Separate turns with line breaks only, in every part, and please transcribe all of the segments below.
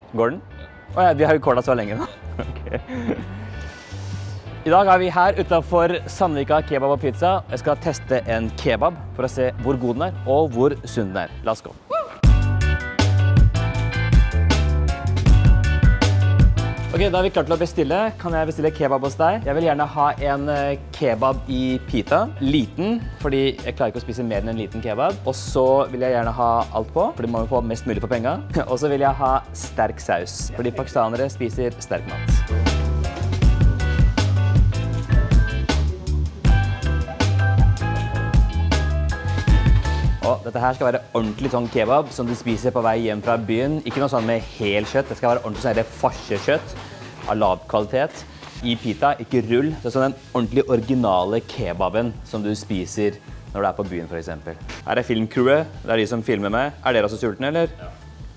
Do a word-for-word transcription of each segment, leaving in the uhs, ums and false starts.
Går den? Åja, vi har jo kålet så lenge da. Okay. I dag er vi her utenfor Sandvika Kebab og Pizza. Jeg skal teste en kebab for å se hvor god den er og hvor sunn den er. La oss gå. Ok, da er vi klart til å bestille. Kan jeg bestille kebab hos deg? Jeg vil gjerne ha en kebab i pita. Liten, fordi jeg klarer ikke å spise mer enn en liten kebab. Og så vil jeg gjerne ha alt på, fordi man må få mest mulig for penger. Og så vil jeg ha sterk saus, fordi pakistanere spiser sterk mat. Og dette her skal være ordentlig sånn kebab som du spiser på vei hjem fra byen. Ikke noe sånn med hel kjøtt. Det skal være ordentlig sånn farsekjøtt av lav kvalitet i pita, ikke rull. Det er sånn den ordentlig originale kebaben som du spiser når du er på byen, for eksempel. Her er filmcrewet. Det er de som filmer meg. Er dere også sultne, eller? Ja.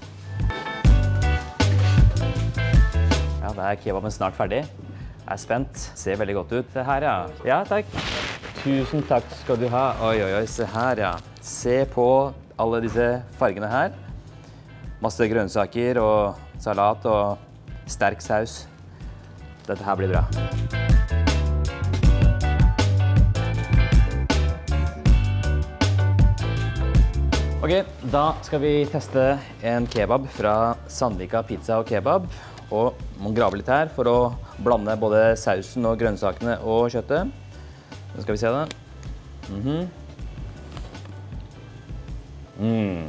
Ja, da er kebaben snart ferdig. Jeg er spent. Ser veldig godt ut. Se her, ja. Ja, takk. Tusen takk skal du ha. Oi, oi, oi, se her, ja. Se på alle disse fargene her. Masse grønnsaker og salat og sterk saus. Dette her blir bra. Ok, da skal vi teste en kebab fra Sandvika Pizza og Kebab. Og man graver litt her for å blande både sausen og grønnsakene og kjøttet. Nå skal vi se det. Mhm. Mm.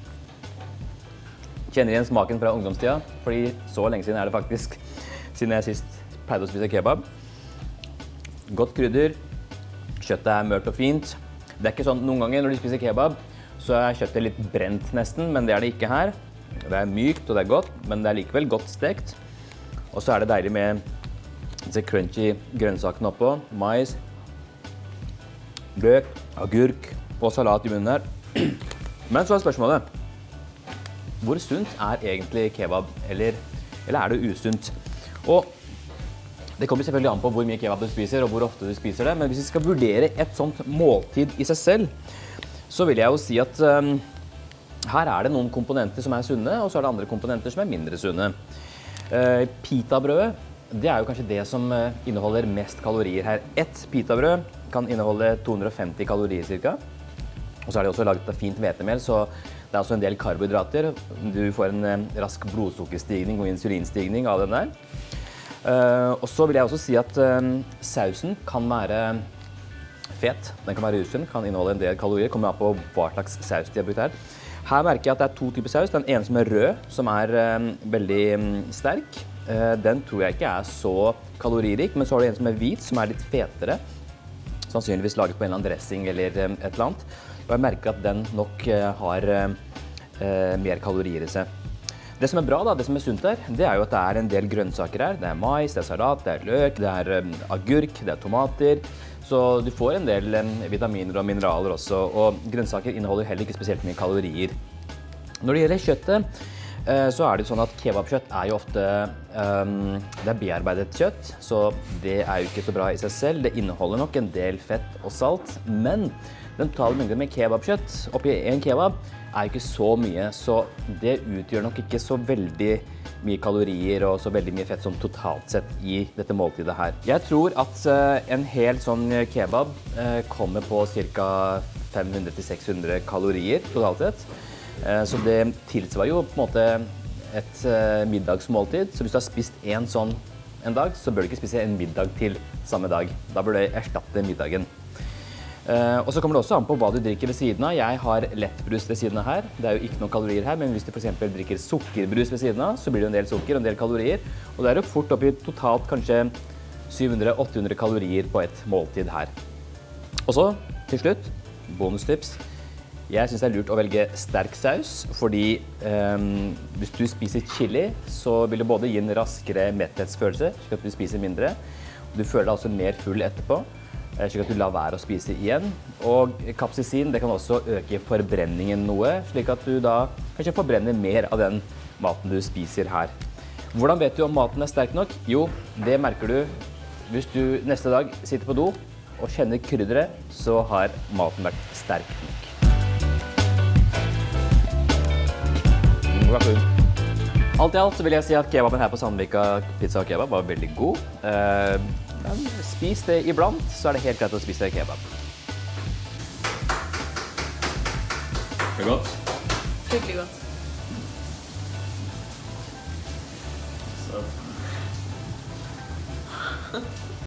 Kjenner igjen smaken fra ungdomstida, fordi så lenge siden er det faktisk, siden jeg sist pleide å spise kebab. Godt krydder, kjøttet er mørt og fint. Det er ikke sånn, noen ganger når du spiser kebab, så er kjøttet litt brent nesten, men det er det ikke her. Det er mykt og det er godt, men det er likevel godt stekt. Og så er det deilig med disse crunchy grønnsakene oppå, mais, løk, agurk og salat i munnen her. Men så er spørsmålet, hvor sunt er egentlig kebab, eller, eller er det usunt? Og det kommer selvfølgelig an på hvor mye kebab du spiser og hvor ofte du spiser det, men hvis vi skal vurdere et sånt måltid i seg selv, så vil jeg jo si at um, her er det noen komponenter som er sunne, og så er det andre komponenter som er mindre sunne. Uh, pitabrødet, det er jo kanskje det som inneholder mest kalorier her. Et pitabrød kan inneholde to hundre og femti kalorier cirka. Og så er det også laget av fint hvetemel, så det er også en del karbohydrater. Du får en rask blodsukkerstigning og insulinstigning av den der. Uh, og så vil jeg også si at uh, sausen kan være fet. Den kan være usunn, kan inneholde en del kalorier. Kommer an på hva slags saus de har brukt her. Her merker jeg at det er to typer saus. Den ene som er rød, som er uh, veldig um, sterk. Uh, den tror jeg ikke er så kaloririk, men så har du en som er hvit, som er litt fetere. Sannsynligvis laget på en eller annen dressing eller um, et eller annet. Og jeg merker at den nok uh, har uh, mer kalorier i seg. Det som er bra da, det som er sunt her, det er jo at det er en del grønnsaker her. Det er mais, det er salat, det er løk, det er um, agurk, det er tomater. Så du får en del um, vitaminer og mineraler også, og grønnsaker inneholder heller ikke spesielt mye kalorier. Når det gjelder kjøttet, uh, så er det sånn at kebabkjøtt er jo ofte um, det er bearbeidet kjøtt, så det er jo ikke så bra i seg selv. Det inneholder nok en del fett og salt, men den totale mengden med kebabkjøtt oppi en kebab er ikke så mye, så det utgjør nok ikke så veldig mye kalorier og så veldig mye fett som totalt sett i dette måltidet her. Jeg tror at en hel sånn kebab kommer på ca fem hundre til seks hundre kalorier totalt sett. Så det tilsvarer jo på en måte et middagsmåltid. Så hvis du har spist en sånn en dag, så bør du ikke spise en middag til samme dag. Da bør du erstatte middagen. Uh, og så kommer det også an på hva du drikker ved siden av. Jeg har lettbrus ved siden av her. Det er jo ikke noen kalorier her, men hvis du for eksempel drikker sukkerbrus ved siden av, så blir det en del sukker og en del kalorier. Og det er jo fort oppi totalt kanskje syv hundre til åtte hundre kalorier på et måltid her. Og så, til slutt, bonustips. Jeg synes det er lurt å velge sterk saus, fordi um, hvis du spiser chili, så vil det både gi en raskere metthetsfølelse, slik at du spiser mindre. Du føler deg også mer full etterpå, slik at du lar være å spise igjen. Og kapsaisin, det kan også øke forbrenningen noe, slik at du da kanskje forbrenner mer av den maten du spiser her. Hvordan vet du om maten er sterk nok? Jo, det merker du hvis du neste dag sitter på do og kjenner krydderet, så har maten vært sterk nok. Vær så god. Alt i alt så vil jeg si at kebaben her på Sandvika Pizza og Kebab var veldig god. Eh, men spis det iblant, så er det helt greit å spise kebab. Det er godt.
Skikkelig godt.
Så.